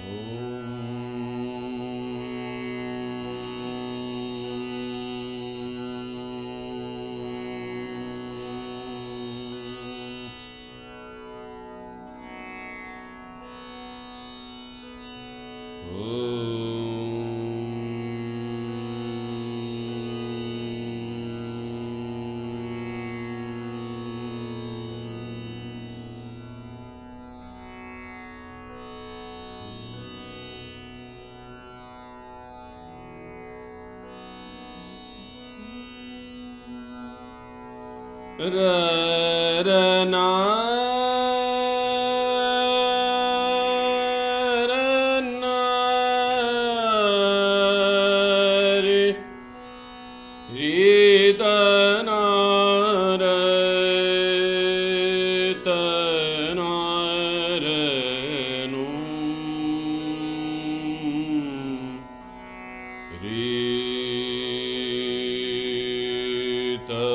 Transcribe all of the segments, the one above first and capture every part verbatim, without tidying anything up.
ra ra na ra na re re ta na ra ta na ra nu re ta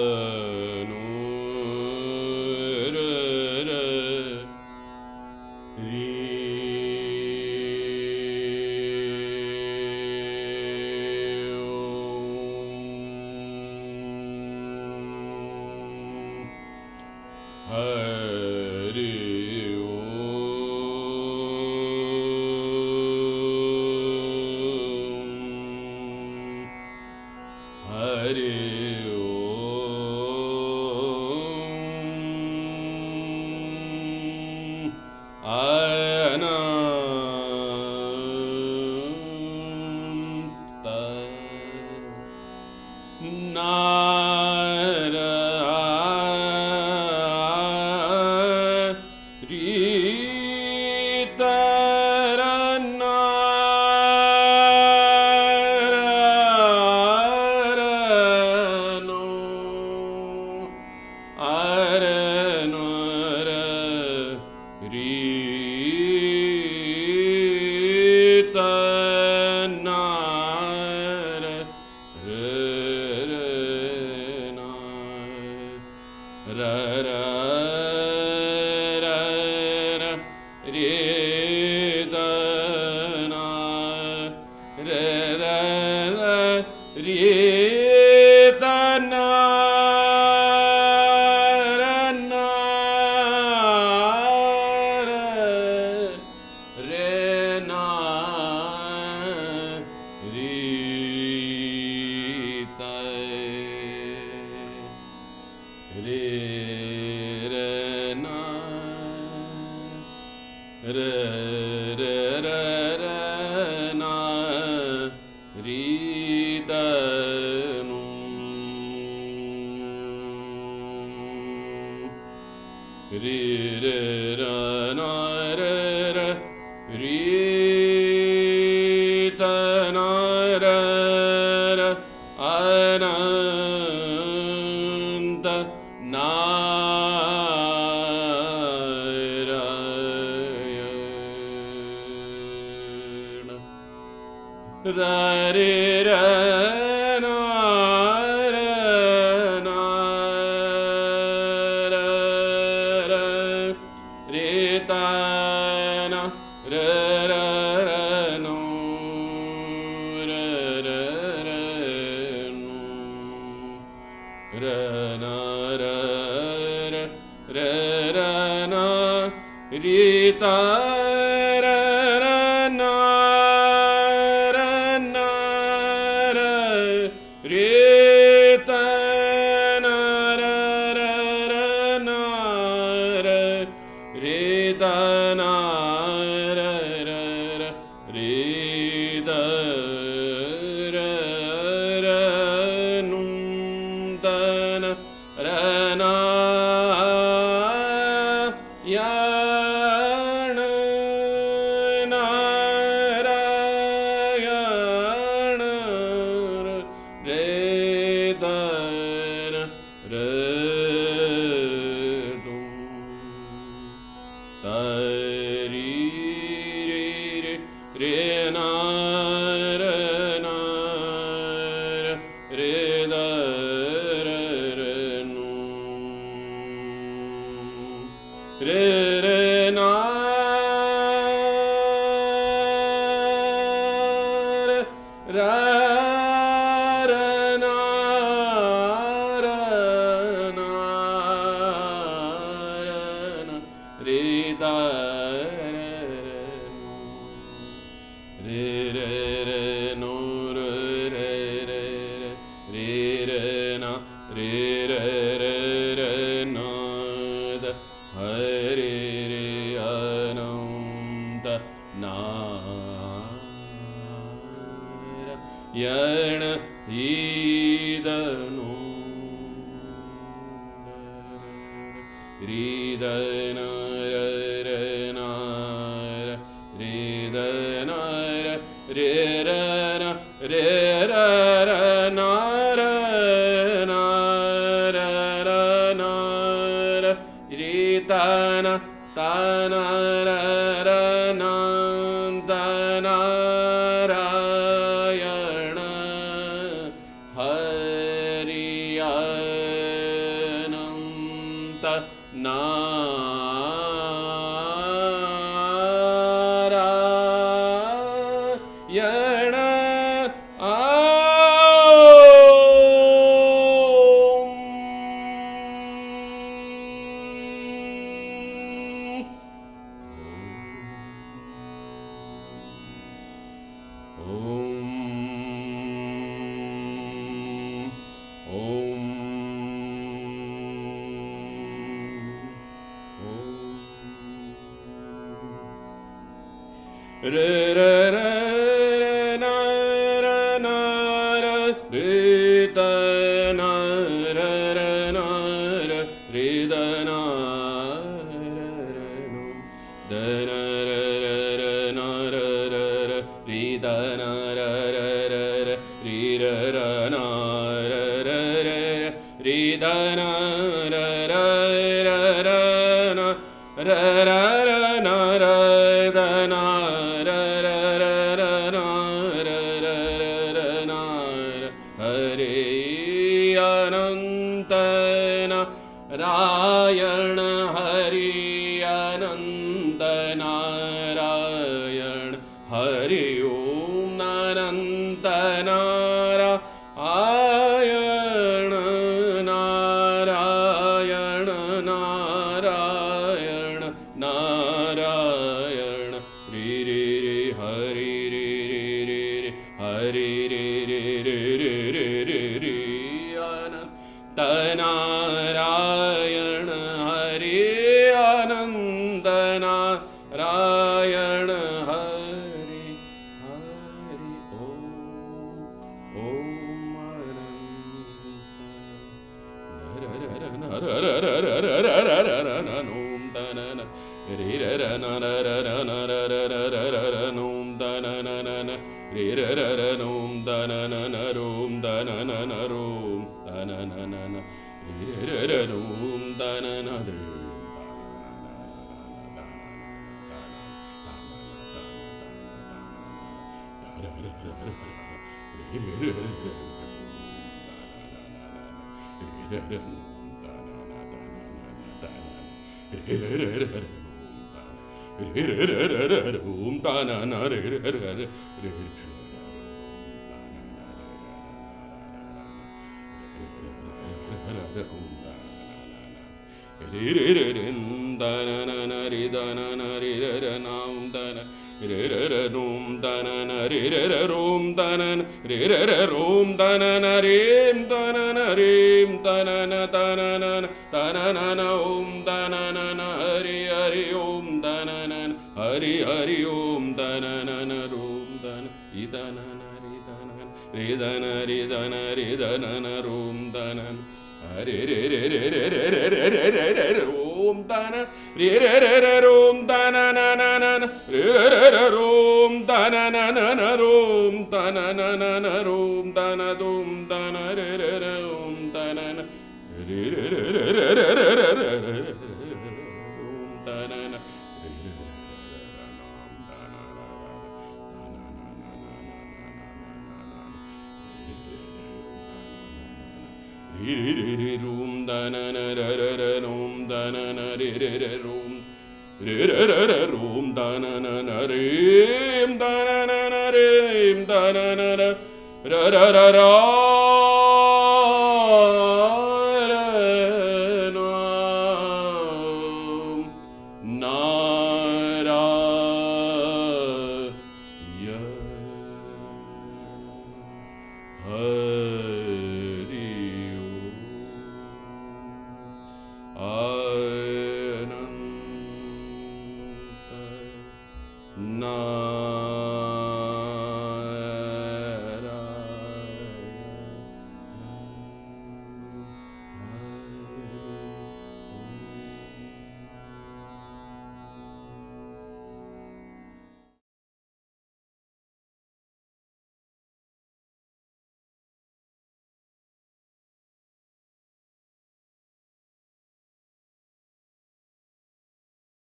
re da re re re no re re re re re na re re re re na da Hare re ananta Narayana idanu Ridanara Renara Ridanara Rerana Rerara Nara Nara Nara Ritana Tanara Nantanarayana Hariyananta Narayana Re re re na ra na ra re ta na ra ra na ra re da na ra ra no da na ra ra ra na ra ra ra re da na ra ra ra ra re ra ra na ra ra ra re da na ra ra ra ra na ra ra ra na ra da na Narayana Hari Ananta Narayana Hari Om Ananta Narayana Narayana Narayana Narayana Re Re Re Hari Re Re Re Re Hari Re Re Re Re Re Re Re Ananta Narayana Hari Ananta Narayana Hari Hari Om Om Hari Hari Om Danana Rom Dan Idanana Ridanan Ridana Ridana Ridana Rom Danan Hari Re Re Re Re Re Re Re Re Re Re Re Om Dana Re Re Re Re Rom Danana Re Re Re Re Rom Danana Rom Danana Rom Dana Dum Dana Re Re Re Om Danana Re Re Re Re Re Re Re Re Re Om Danana Rum danana rum danana rum rum danana rim danana rim danana ra ra ra ra ना